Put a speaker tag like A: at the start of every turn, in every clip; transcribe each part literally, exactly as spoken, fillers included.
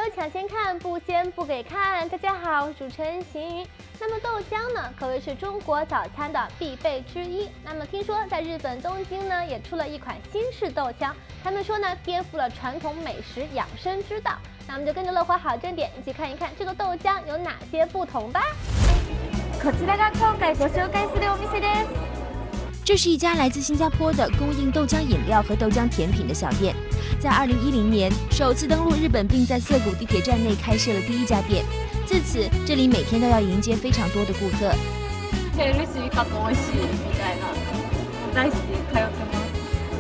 A: 抢先看，不先不给看。大家好，我是主持人邢云。那么豆浆呢，可谓是中国早餐的必备之一。那么听说在日本东京呢，也出了一款新式豆浆，他们说呢，颠覆了传统美食养生之道。那我们就跟着乐活好正点一起看一看这个豆浆有哪些不同吧。
B: こちらが今回ご紹介するお店です。
C: 这是一家来自新加坡的供应豆浆饮料和豆浆甜品的小店，在二零一零年首次登陆日本，并在涩谷地铁站内开设了第一家店。自此，这里每天都要迎接非常多的顾客。
B: ヘルシーかつ美味しいみたいな、大好き通ってます。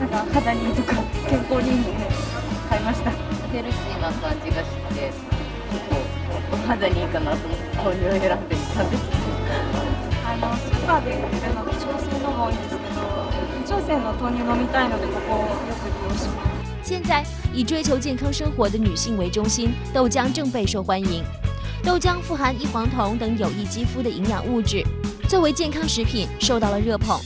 B: なんか肌にいいとか健康にいいので買いました。ヘルシーな感じがして結構お肌にいいかなと思って豆乳を選んでみたんです。あのスーパーで売ってるので調整のも多いんですけど、無調整の豆乳飲みたいのでここをよく利用します。
C: 现在以追求健康生活的女性为中心，豆浆正备受欢迎。豆浆富含异黄酮等有益肌肤的营养物质，作为健康食品受到了热捧。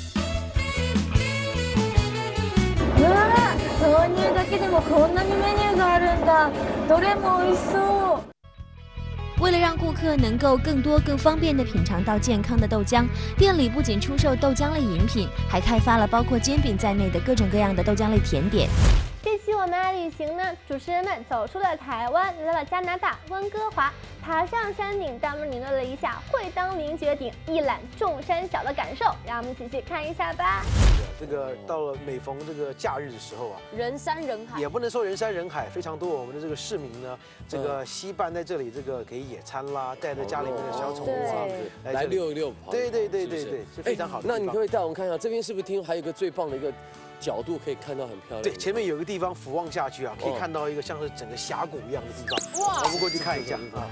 B: うわ、豆乳だけでもこんなにメニューがあるんだ。どれも美味しそう。
C: 为了让顾客能够更多、更方便地品尝到健康的豆浆，店里不仅出售豆浆类饮品，还开发了包括煎饼在内的各种各样的豆浆类甜点。
A: 这期我们爱旅行呢，主持人们走出了台湾，来到了加拿大温哥华，爬上山顶，带我们领略了一下会当凌绝顶，一览众山小的感受。让我们仔细看一下吧。
D: 这个到了每逢这个假日的时候啊，
E: 人山人海，
D: 也不能说人山人海，非常多我们的这个市民呢，这个稀办在这里，这个给野餐啦，带着家里面的小宠物啊，
F: 来溜一溜跑。
D: 对对对对对，是非常好的。
F: 那你可不可以带我们看一下，这边是不是听还有一个最棒的一个角度，可以看到很漂亮？
D: 对，前面有个地方俯望下去啊，可以看到一个像是整个峡谷一样的地方。哇，我们过去看一下啊。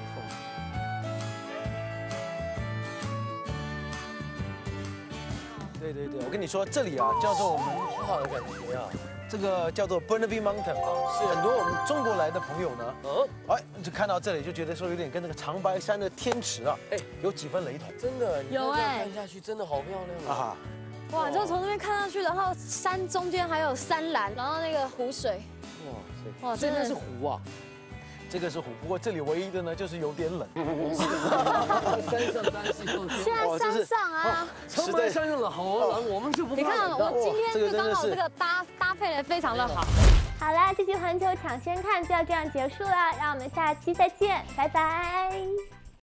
D: 对对对，我跟你说，这里啊叫做我们
F: 画的感觉啊，
D: 这个叫做 Burnaby Mountain 啊，是很多我们中国来的朋友呢，嗯，哎，就看到这里就觉得说有点跟那个长白山的天池啊，哎，有几分雷同。
F: 真的，
E: 有哎，
F: 看下去真的好漂亮啊！
E: 哇，就从那边看上去，然后山中间还有山岚，然后那个湖水，
F: 哇，哇，这边是湖啊。
D: 这个是湖，不过这里唯一的呢就是有点冷。
F: 山上山系都
E: 现在山上啊，
F: 长白山上的好冷，我们就不怕。
E: 你看，我今天就刚好这个搭搭配的非常的好。
A: 好啦，这期环球抢先看就要这样结束了，让我们下期再见，拜拜。